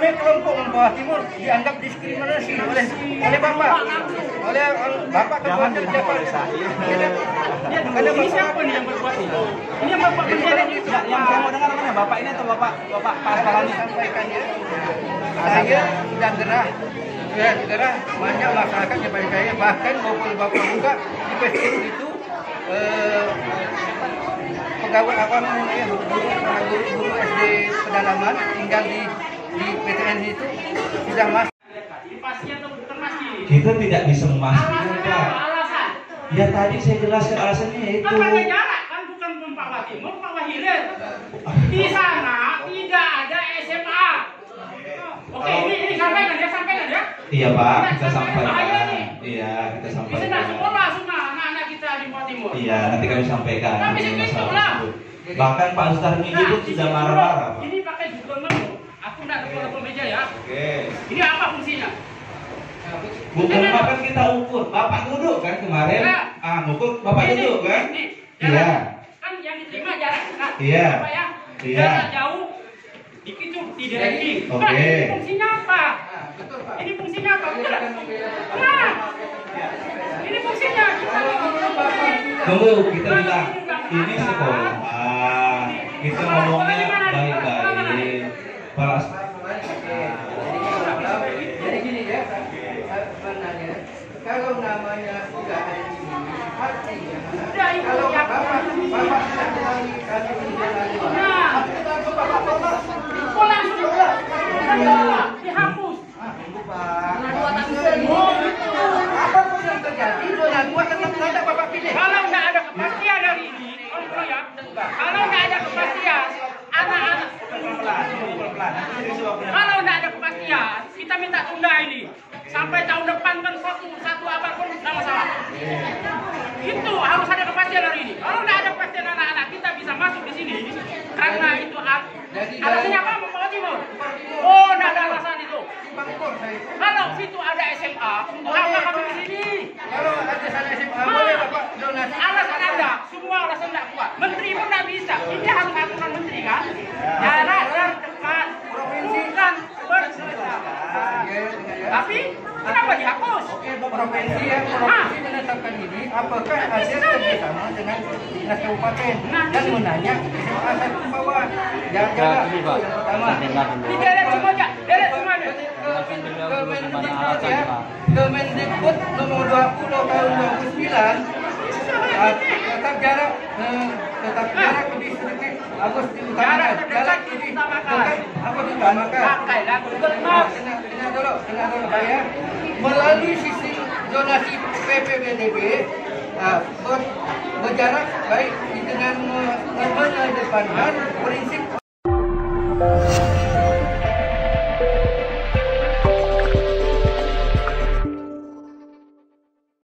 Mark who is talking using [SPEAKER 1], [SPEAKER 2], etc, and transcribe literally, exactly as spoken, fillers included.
[SPEAKER 1] kami kelompok Mempawah Timur dianggap diskriminasi oleh oleh Bapak, oleh Bapak Ketua Kerja saya.
[SPEAKER 2] Ini siapa nih yang berbuat ini? Ini yang Bapak bendera ini. Yang saya mau dengar mana? Bapak ini atau Bapak Bapak Pak Asparani?
[SPEAKER 1] Sampaikan ya. Saya sudah gerah, sudah gerah banyak masyarakat yang pada saya, bahkan maupun Bapak juga di Facebook itu eh, pegawai apa namanya guru-guru S D pedalaman tinggal di di P T N itu sudah masuk.
[SPEAKER 3] Kita tidak bisa memastikan, Pak. Ya tadi saya jelaskan alasannya itu.
[SPEAKER 2] Kan jarak kan bukan Mempawah Timur, Mempawah Hilir. Di sana tidak ada S M A. Oke, ini ini sampaikan ya, sampaikan ya.
[SPEAKER 3] Iya Pak, kita sampaikan. Iya, kita sampaikan.
[SPEAKER 2] Bisa sekolah semua anak-anak kita di Mempawah Timur.
[SPEAKER 3] Iya, nanti kami sampaikan.
[SPEAKER 2] Tapi segitu lah.
[SPEAKER 3] Bahkan Pak Sutarmi pun sudah marah-marah.
[SPEAKER 2] Ini pakai Google Menu. Aku nggak ke meja ya.
[SPEAKER 3] Oke.
[SPEAKER 2] Ini apa fungsinya?
[SPEAKER 3] Bukan kan kita ukur. Bapak duduk kan kemarin? Ah, ukur Bapak duduk kan? Iya.
[SPEAKER 2] Kan yang diterima jarak dekat.
[SPEAKER 3] Iya.
[SPEAKER 2] Apa ya?
[SPEAKER 3] Iya.
[SPEAKER 2] Jarak jauh dikicuk di direktif.
[SPEAKER 3] Oke.
[SPEAKER 2] Nah, ini fungsinya apa? Ini fungsinya apa? Betul. Nah, ini fungsinya.
[SPEAKER 3] Tunggu, kita bilang ini sekolah. Kita ngomongnya baik-baik. Pas.
[SPEAKER 1] Jadi gini ya, sebenarnya kalau namanya sudah ada di sini, artinya kalau bapak bapak tidak melalui kami menjalani, artinya bapak bapak
[SPEAKER 2] Kok langsung dihapus?
[SPEAKER 1] Apapun yang terjadi, zona dua tetap saja bapak pilih.
[SPEAKER 2] Kalau nggak ada kepastian dari ini, kalau ya, kalau nggak ada kepastian, anak-anak kalau nggak ada kepastian, kita minta tunda ini sampai tahun depan kan satu satu apapun nggak masalah. Itu harus ada kepastian hari ini. Kalau nggak ada kepastian anak-anak kita bisa masuk di sini karena itu alasannya apa? Mempawah Timur. Oh, nggak ada alasan itu. Kalau situ ada S M A, untuk apa kami di sini?
[SPEAKER 1] Kalau ada sana S M A boleh bapak donasi.
[SPEAKER 2] Alasan ada, semua alasan tidak kuat. Menteri pun tidak bisa. Ini harus aturan menteri kan? Jarak terdekat, bukan bersebelah. Tapi kenapa dihapus?
[SPEAKER 1] Provinsi yang provinsi menetapkan ini, apakah ada kerjasama dengan dinas kabupaten dan menanya S M A satu bawah? Jangan yang pertama.
[SPEAKER 2] Di delete semua aja, delete semuanya.
[SPEAKER 1] Kemendikbud ya, Kemendikbud nomor dua puluh tahun dua ribu sembilan tetap jarak tetap jarak lebih sedikit harus diutamakan. Jarak lebih dekat harus diutamakan.
[SPEAKER 2] Pakailah Google Maps.
[SPEAKER 1] Dengar dulu, dengar dulu saya. Melalui sistem zonasi P P B D B berjarak baik dengan mengedepankan prinsip